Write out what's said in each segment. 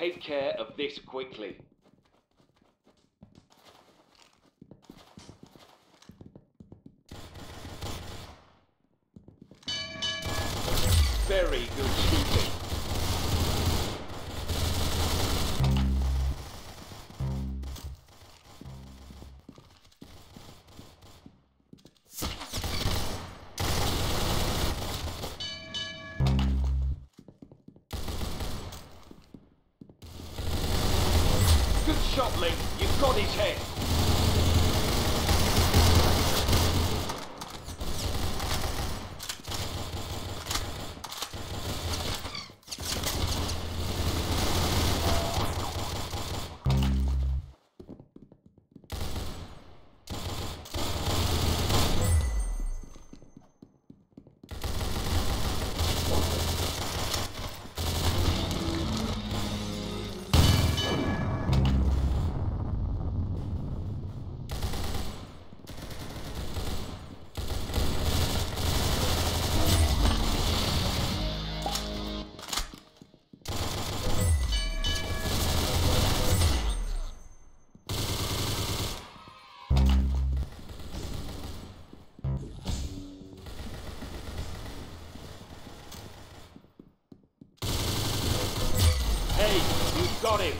take care of this quickly. Very good shooting. Good shot, Link. You've got his head. Hey, you've got him.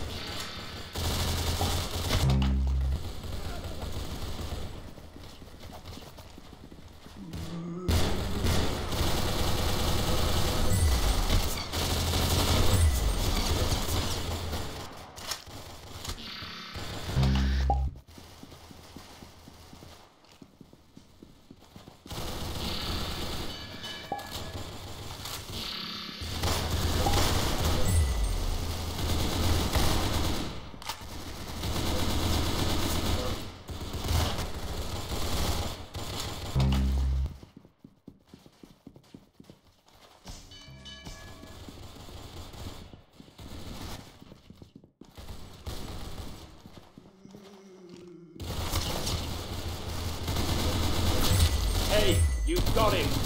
Hey, you've got him.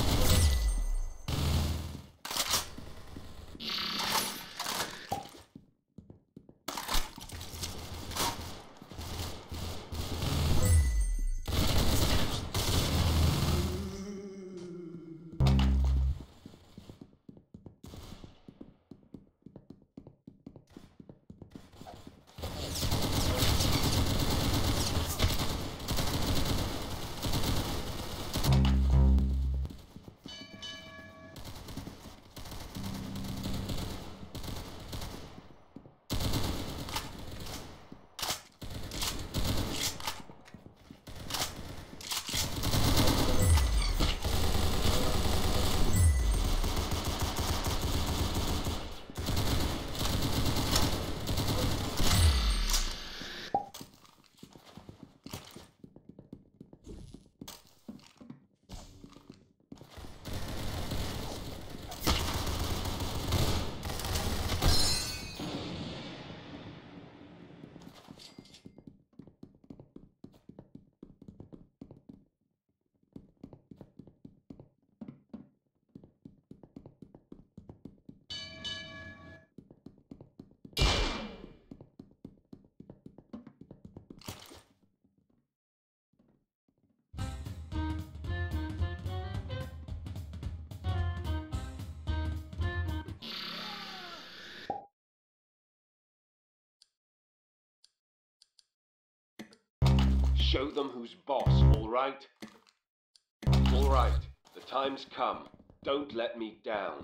Show them who's boss, all right? All right, the time's come. Don't let me down.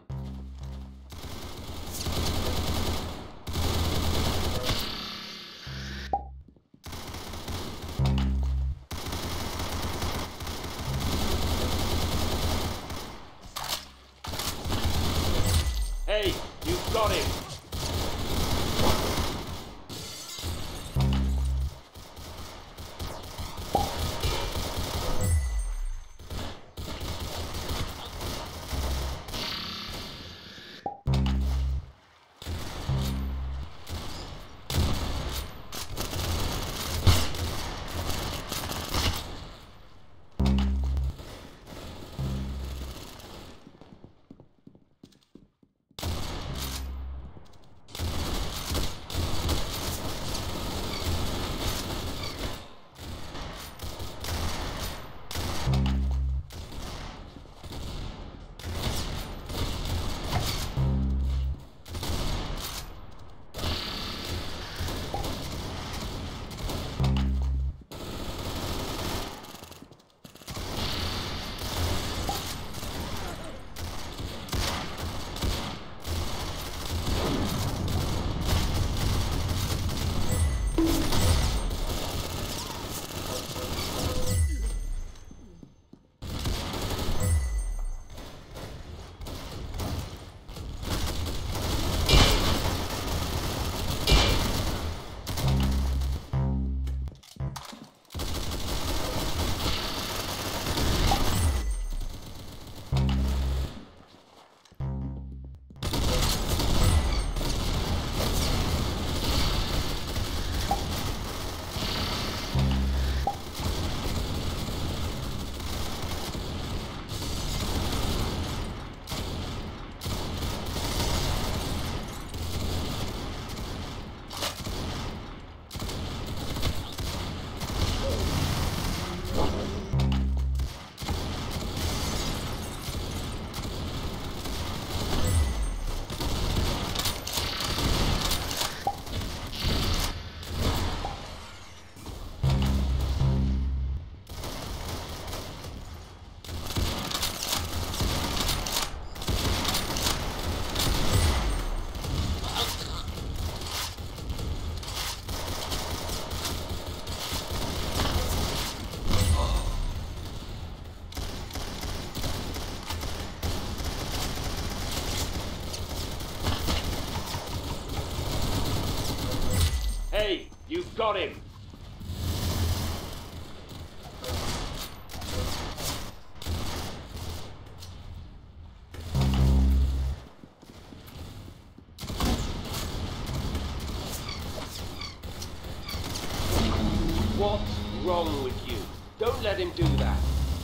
Hey, you've got him. Hey, you've got him. What's wrong with you? Don't let him do that.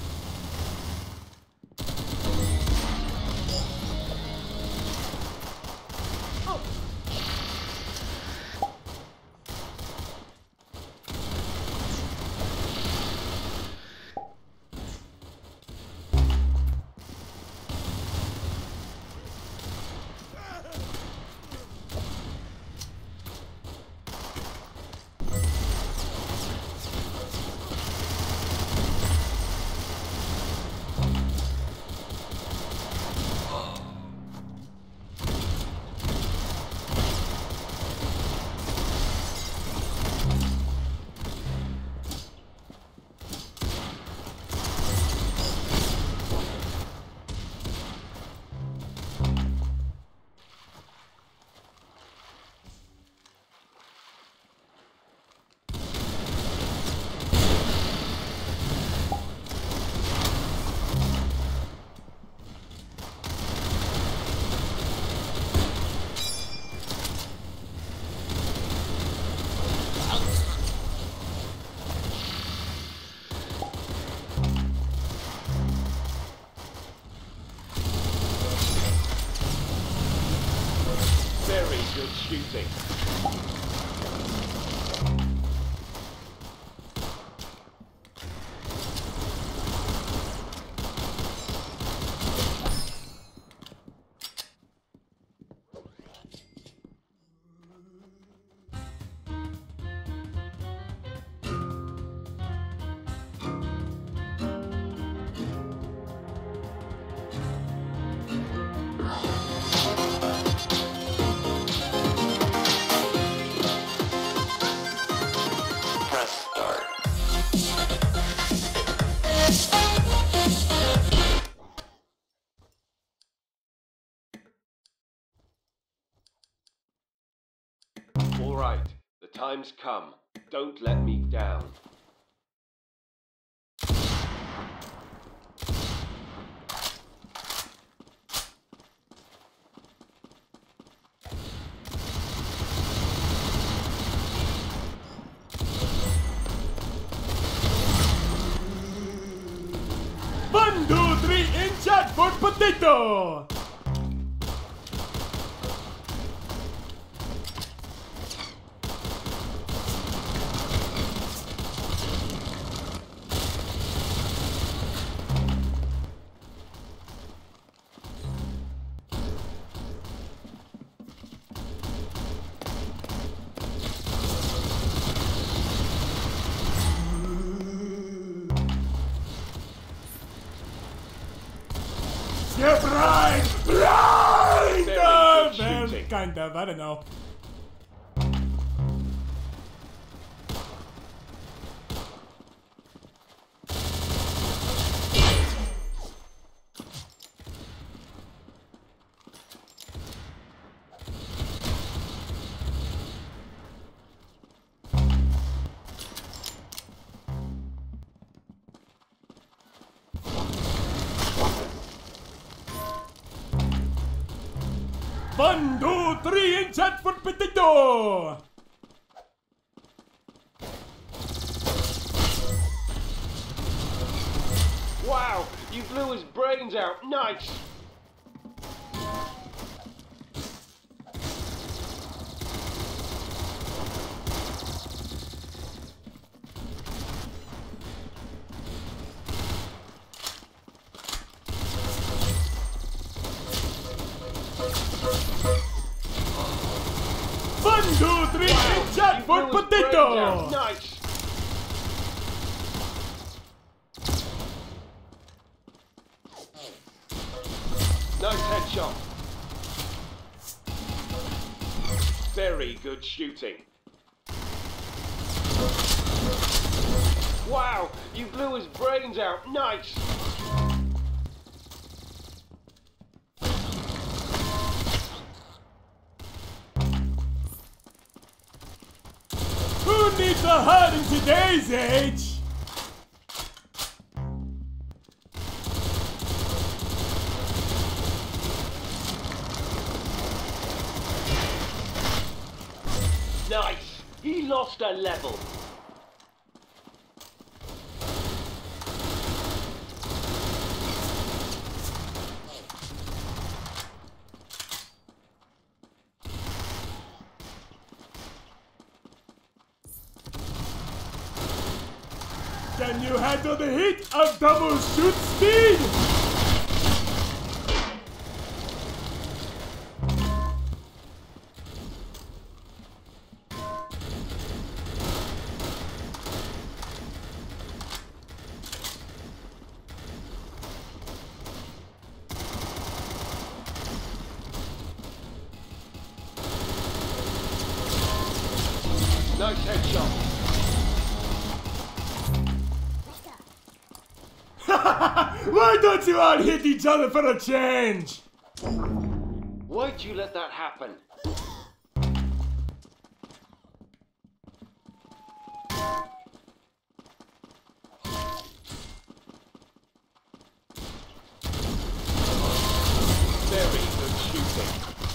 Very good shooting. Press start. All right, the time's come. Don't let me down. One, two, three, in chat for potato! Yeah, blind! Blind! Very good Well, shooting. kind of, I don't know. One, two, three, in chat for potato! Wow, you blew his brains out. Nice. One, two, three, in chat You for blew his brains out. potato! Nice. Nice headshot. Very good shooting. Wow, you blew his brains out. Nice. are hard in today's age. Nice! He lost a level. Can you handle the heat of double shoot speed? Nice headshot. Why don't you all hit each other for a change? Why'd you let that happen? Very good shooting.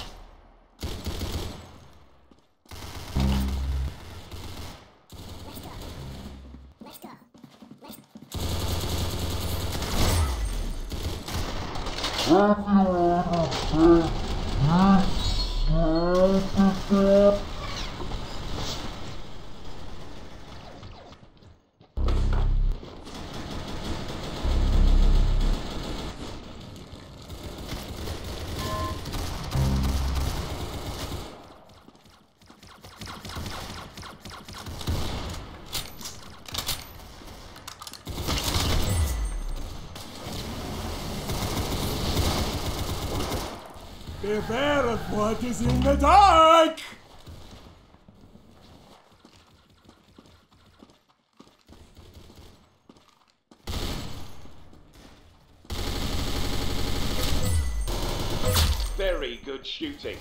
Beware of what is in the dark! Very good shooting.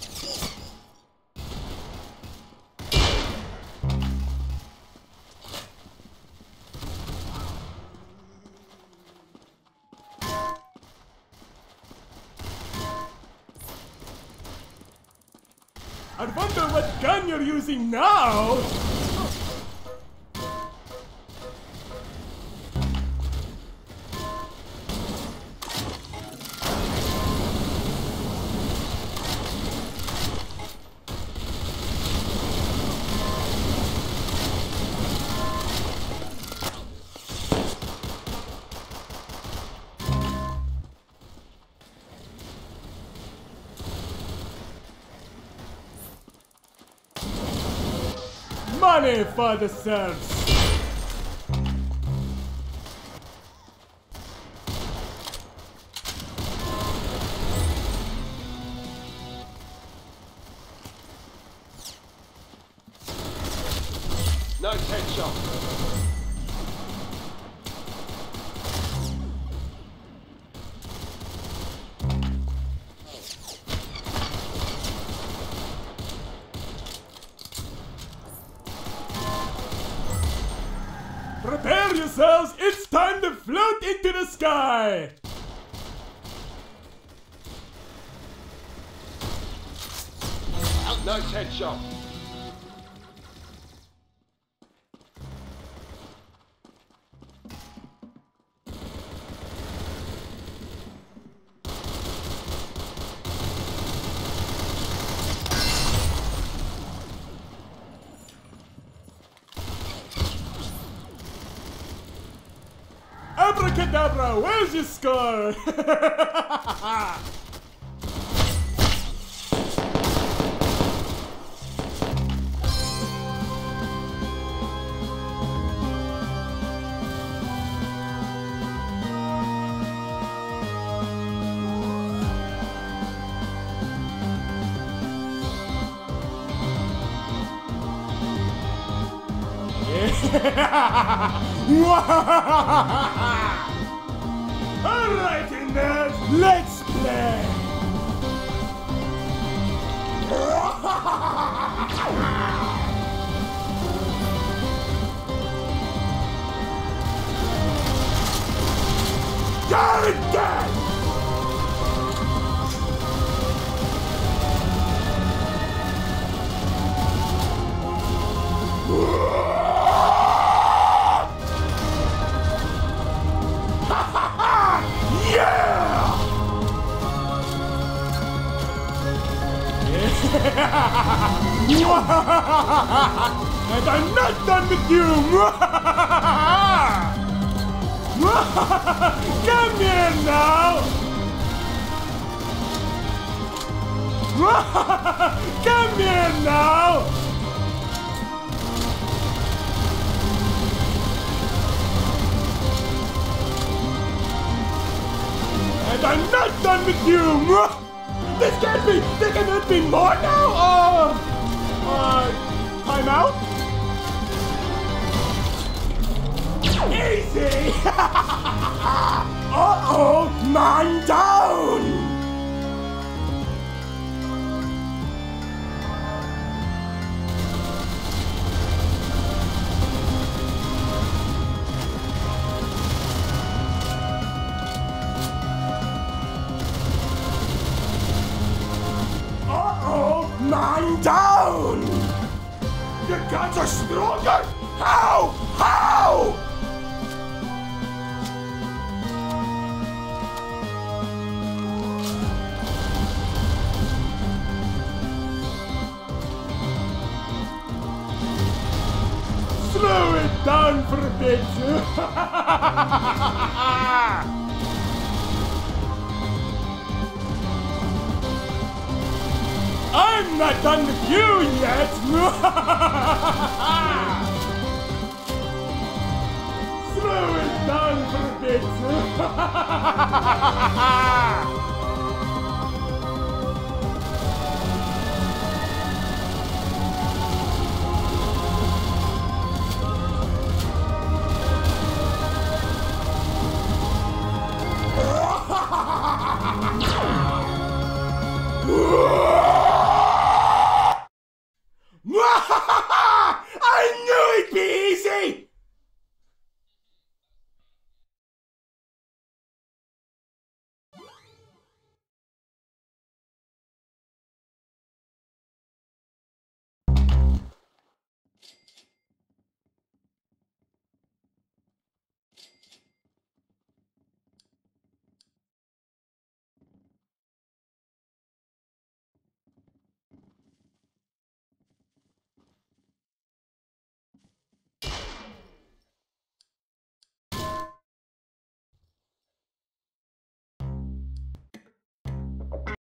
I wonder what gun you're using now! Money for the Serbs! Nice headshot. Prepare yourselves, it's time to float into the sky! Nice headshot. Abracadabra, where's your score? Alright, nerds, let's play! You're dead! And I'm not done with you! Come here now! Come here now! And I'm not done with you! This can't be! There cannot be more now! Time out? Easy! Uh-oh! Man down! Man down! Your guns are stronger! How? How? Slow it down for a bit! I'm not done with you yet! Slow it down for a bit!